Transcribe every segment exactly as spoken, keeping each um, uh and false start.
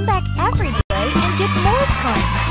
come back every day and get more coins.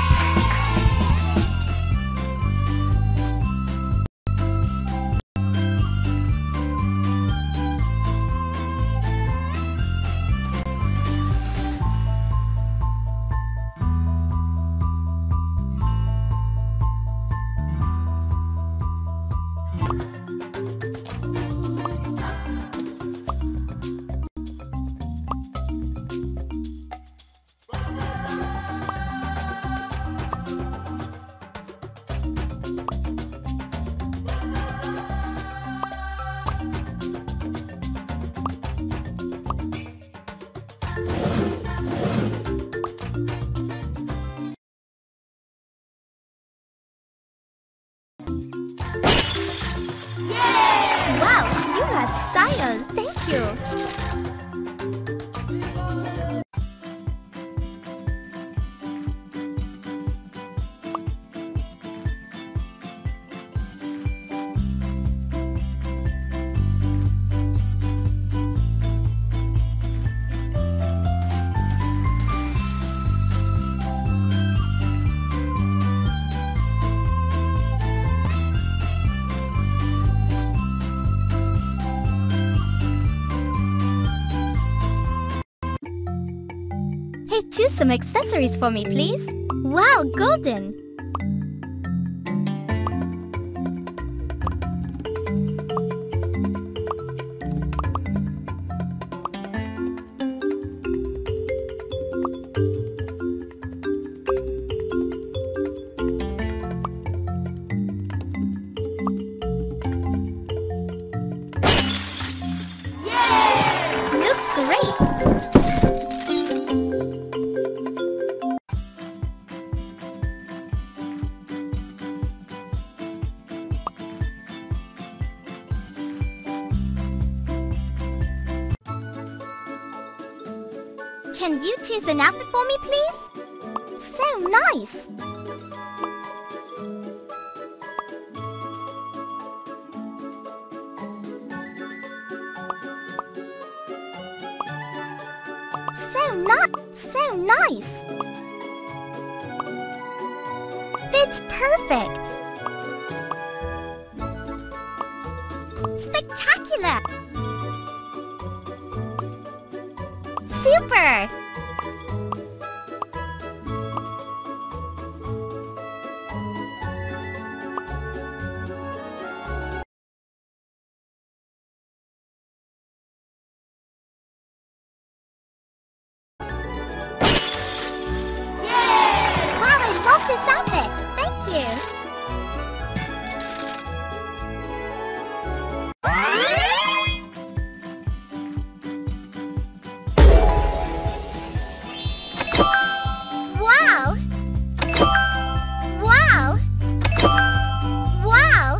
Wow, you got style. Thank you. Hey, choose some accessories for me, please. Wow, golden! Yay! Looks great! Can you choose an outfit for me, please? So nice! So nice! So nice! Fits perfect! Spectacular! Super! This outfit. Thank you. Wow! Wow! Wow!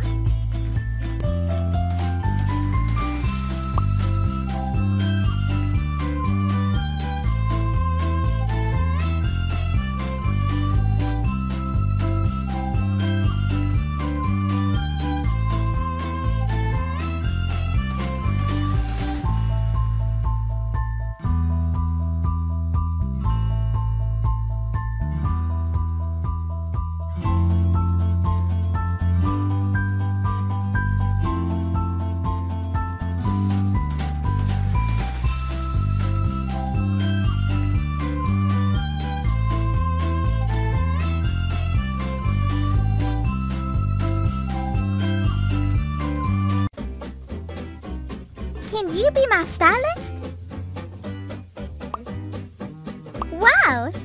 Can you be my stylist? Wow!